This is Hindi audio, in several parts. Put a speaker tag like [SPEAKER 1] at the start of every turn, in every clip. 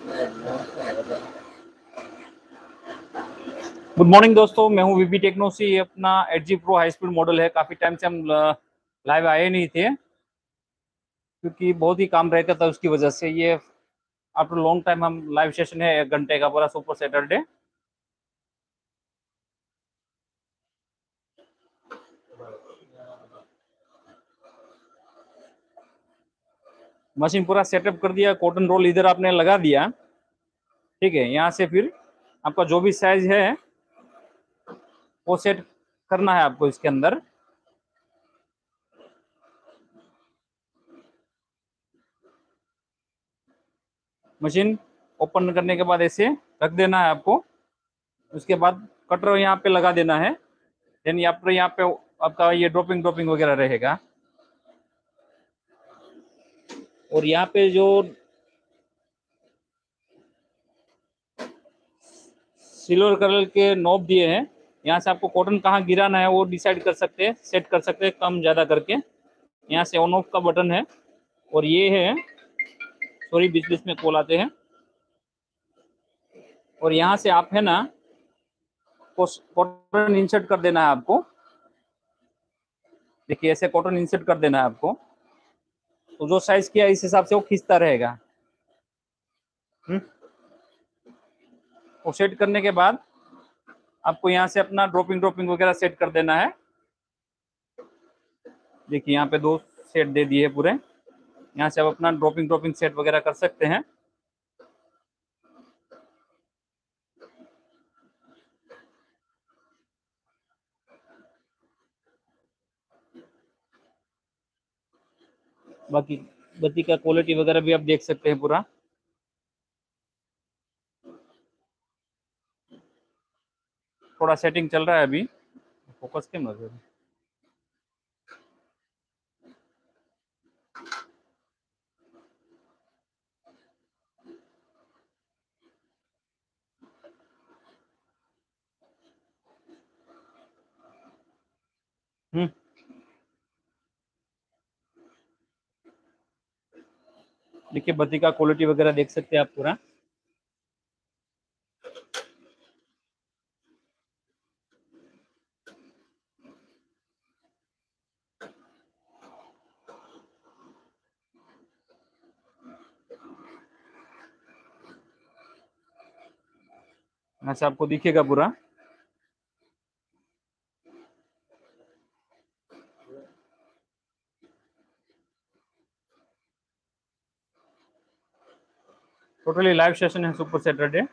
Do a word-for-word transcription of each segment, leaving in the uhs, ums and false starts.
[SPEAKER 1] गुड मॉर्निंग दोस्तों, मैं हूं वीबी टेक्नो से। ये अपना eight G pro high speed model है। काफ़ी टाइम से हम लाइव आए नहीं थे क्योंकि बहुत ही काम रहता था, उसकी वजह से ये आफ्टर लॉन्ग टाइम हम लाइव सेशन है एक घंटे का पूरा सुपर सैटरडे। मशीन पूरा सेटअप कर दिया, कॉटन रोल इधर आपने लगा दिया। ठीक है, यहाँ से फिर आपका जो भी साइज है वो सेट करना है आपको इसके अंदर। मशीन ओपन करने के बाद ऐसे रख देना है आपको। उसके बाद कटर यहाँ पे लगा देना है। देन यहाँ पर यहाँ पे आपका ये ड्रॉपिंग ड्रॉपिंग वगैरह रहेगा। और यहाँ पे जो सिल्वर कलर के नॉब दिए हैं, यहाँ से आपको कॉटन कहाँ गिराना है वो डिसाइड कर सकते हैं, सेट कर सकते हैं कम ज़्यादा करके। यहाँ से ऑन ऑफ का बटन है। और ये है, सॉरी बीच बीच में कॉल आते हैं। और यहाँ से आप है ना कॉटन इंसर्ट कर देना है आपको। देखिए ऐसे कॉटन इंसर्ट कर देना है आपको, तो जो साइज किया इस हिसाब से वो खींचता रहेगा। हम्म वो सेट करने के बाद आपको यहाँ से अपना ड्रॉपिंग ड्रॉपिंग वगैरह सेट कर देना है। देखिए यहाँ पे दो सेट दे दिए पूरे। यहाँ से आप अपना ड्रॉपिंग ड्रॉपिंग सेट वगैरह कर सकते हैं। बाकी बत्ती का क्वालिटी वगैरह भी आप देख सकते हैं पूरा। थोड़ा सेटिंग चल रहा है अभी, फोकस क्यों नजर। हम्म देखिए बत्ती का क्वालिटी वगैरह देख सकते हैं आप पूरा। ऐसा आपको दिखेगा पूरा। टोटली लाइव सेशन है सुपर सैटरडे।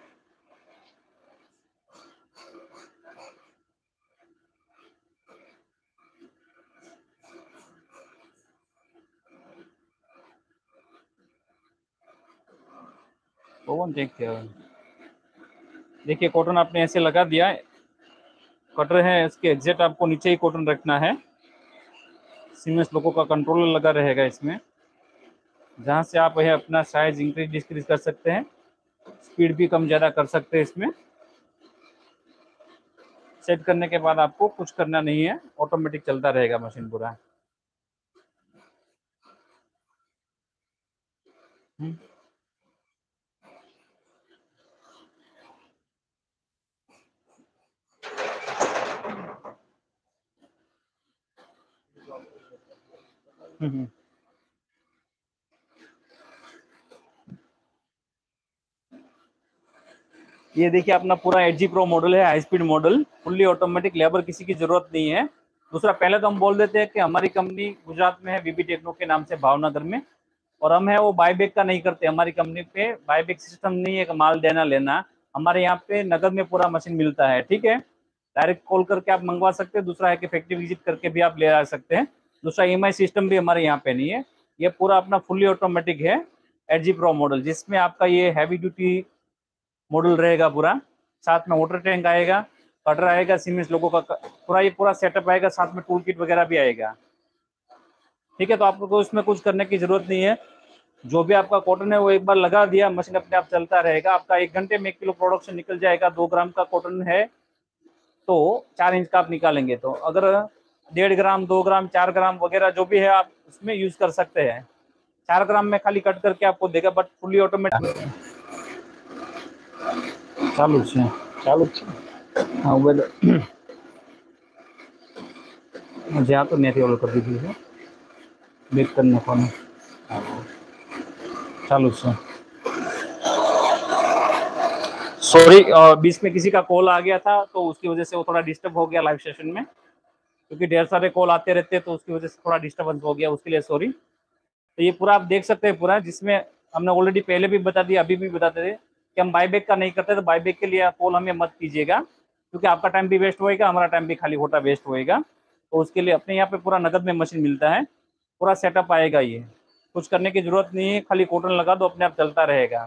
[SPEAKER 1] ओवन देखते हैं। देखिए कॉटन आपने ऐसे लगा दिया। कटर है इसके एग्जैक्ट आपको नीचे ही कॉटन रखना है। सीमेंस लोगों का कंट्रोलर लगा रहेगा इसमें, जहाँ से आप है अपना साइज इंक्रीज डिक्रीज कर सकते हैं, स्पीड भी कम ज़्यादा कर सकते हैं इसमें। सेट करने के बाद आपको कुछ करना नहीं है, ऑटोमेटिक चलता रहेगा मशीन पूरा। हम्म हम्म ये देखिए अपना पूरा एट जी प्रो मॉडल है, high speed model, fully automatic, labour किसी की जरूरत नहीं है। दूसरा, पहले तो हम बोल देते हैं कि हमारी कंपनी गुजरात में है, वीबी टेक्नो के नाम से भावनगर में। और हम है वो बायबैक का नहीं करते। हमारी कंपनी पे बायबैक सिस्टम नहीं है कि माल देना लेना। हमारे यहाँ पे नगद में पूरा मशीन मिलता है। ठीक है, डायरेक्ट कॉल करके आप मंगवा सकते हैं। दूसरा है कि फैक्ट्री विजिट करके भी आप ले आ सकते हैं। दूसरा, ई एम आई सिस्टम भी हमारे यहाँ पे नहीं है। ये पूरा अपना फुल्ली ऑटोमेटिक है एट जी प्रो मॉडल, जिसमें आपका ये हैवी ड्यूटी मॉडल रहेगा पूरा। साथ में वाटर टैंक आएगा, कटर आएगा, सीमेंस लोगों का पूरा ये पूरा सेटअप आएगा। साथ में टूल किट वगैरह भी आएगा। ठीक है, तो आपको इसमें कुछ करने की जरूरत नहीं है। जो भी आपका कॉटन है वो एक बार लगा दिया, मशीन अपने आप चलता रहेगा। आपका एक घंटे में एक किलो प्रोडक्शन निकल जाएगा। दो ग्राम का कॉटन है तो चार इंच का आप निकालेंगे, तो अगर डेढ़ ग्राम, दो ग्राम, चार ग्राम वगैरह जो भी है आप उसमें यूज कर सकते हैं। चार ग्राम में खाली कट करके आपको देगा, बट फुली ऑटोमेटिक। ચાલુ છે
[SPEAKER 2] ચાલુ જ છે.
[SPEAKER 1] હા ઉભેલો જ્યાં તો ત્યાંથી ઓલું કરી દીધું છે બેક કરી નાખવાનું चालू से सॉरी बीच में किसी का कॉल आ गया था तो उसकी वजह से वो थोड़ा डिस्टर्ब हो गया लाइव सेशन में क्योंकि ढेर सारे कॉल आते रहते हैं तो उसकी वजह से थोड़ा डिस्टर्बेंस हो गया उसके लिए सॉरी। तो ये पूरा आप देख सकते हैं पूरा जिसमें हमने ऑलरेडी पहले भी बता दिया अभी भी बताते थे कि हम बाईबैक का नहीं करते तो बाईबैक के लिए कॉल हमें मत कीजिएगा क्योंकि आपका टाइम भी वेस्ट होएगा हमारा टाइम भी खाली खोटा वेस्ट होएगा। तो उसके लिए अपने यहाँ पे पूरा नगद में मशीन मिलता है पूरा सेटअप आएगा ये कुछ करने की जरूरत नहीं है खाली कॉटन लगा दो अपने आप चलता रहेगा।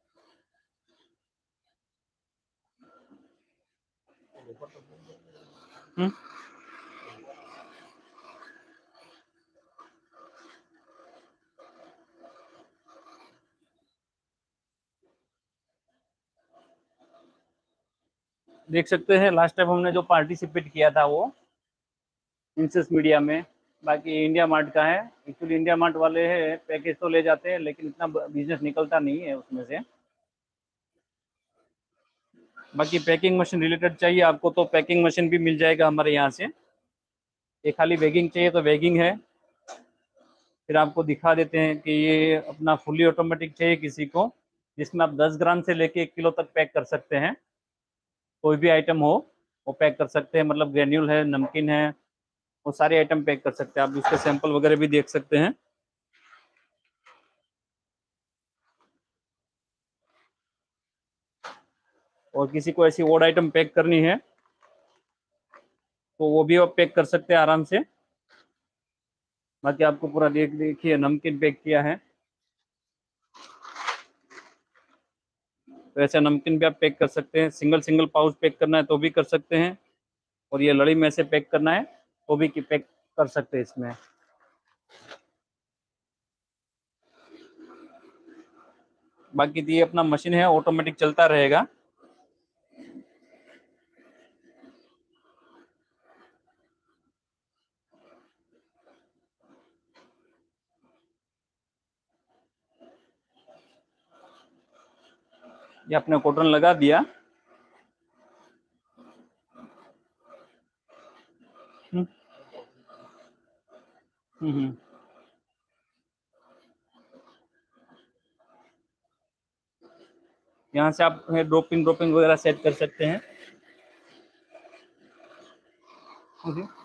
[SPEAKER 1] हम्म देख सकते हैं लास्ट टाइम हमने जो पार्टिसिपेट किया था वो इंसेस मीडिया में बाकी इंडिया मार्ट का है एक्चुअली इंडिया मार्ट वाले हैं पैकेज तो ले जाते हैं लेकिन इतना बिजनेस निकलता नहीं है उसमें से। बाकी पैकिंग मशीन रिलेटेड चाहिए आपको तो पैकिंग मशीन भी मिल जाएगा हमारे यहाँ से। ये खाली बैगिंग चाहिए तो बैगिंग है फिर आपको दिखा देते हैं कि ये अपना फुली ऑटोमेटिक चाहिए किसी को जिसमें आप दस ग्राम से लेके एक किलो तक पैक कर सकते हैं कोई भी आइटम हो वो पैक कर सकते हैं मतलब ग्रेन्यूल है नमकीन है वो सारे आइटम पैक कर सकते हैं आप उसके सैंपल वगैरह भी देख सकते हैं। और किसी को ऐसी ओड आइटम पैक करनी है तो वो भी आप पैक कर सकते हैं आराम से। बाकी आपको पूरा देख देखिए नमकीन पैक किया है तो ऐसे नमकीन भी आप पैक कर सकते हैं सिंगल सिंगल पाउच पैक करना है तो भी कर सकते हैं और ये लड़ी में से पैक करना है तो भी पैक कर सकते हैं इसमें। बाकी ये अपना मशीन है ऑटोमेटिक चलता रहेगा। ये अपने कॉटन लगा दिया हम्म हम्म यहाँ से आप ड्रॉपिंग ड्रॉपिंग वगैरह सेट कर सकते हैं।